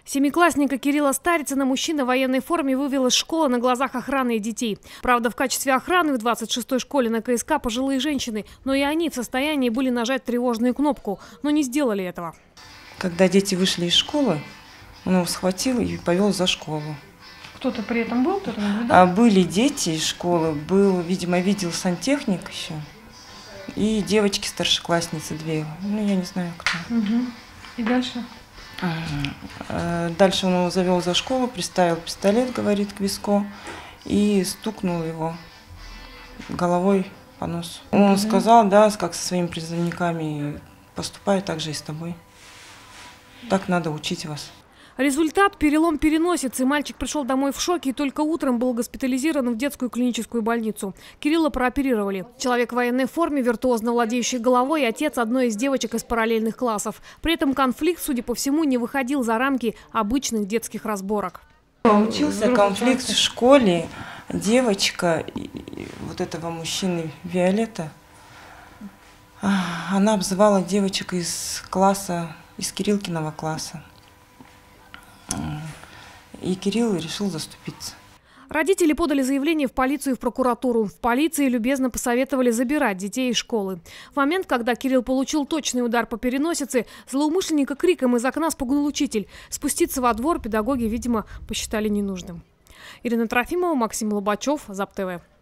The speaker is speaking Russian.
Семиклассника Кирилла Старицына мужчина в военной форме вывел из школы на глазах охраны и детей. Правда, в качестве охраны в 26-й школе на КСК пожилые женщины, но и они в состоянии были нажать тревожную кнопку, но не сделали этого. Когда дети вышли из школы, он его схватил и повел за школу. Кто-то при этом был? Кто-то наблюдал? Были дети из школы, видимо, видел сантехник еще. И девочки старшеклассницы две. Ну, я не знаю, кто. Угу. И дальше? Дальше он его завел за школу, приставил пистолет, говорит, к виску, и стукнул его головой по носу. Он сказал, да, как со своими призывниками, поступай так же и с тобой. Так надо учить вас. Результат – перелом переносицы. Мальчик пришел домой в шоке и только утром был госпитализирован в детскую клиническую больницу. Кирилла прооперировали. Человек в военной форме, виртуозно владеющий головой, отец одной из девочек из параллельных классов. При этом конфликт, судя по всему, не выходил за рамки обычных детских разборок. Получился конфликт в школе. Девочка вот этого мужчины Виолетта, она обзывала девочек из класса, из Кириллкиного класса. И Кирилл решил заступиться. Родители подали заявление в полицию и в прокуратуру. В полиции любезно посоветовали забирать детей из школы. В момент, когда Кирилл получил точный удар по переносице, злоумышленника криком из окна спугнул учитель. Спуститься во двор педагоги, видимо, посчитали ненужным. Ирина Трофимова, Максим Лобачев, ЗАП ТВ.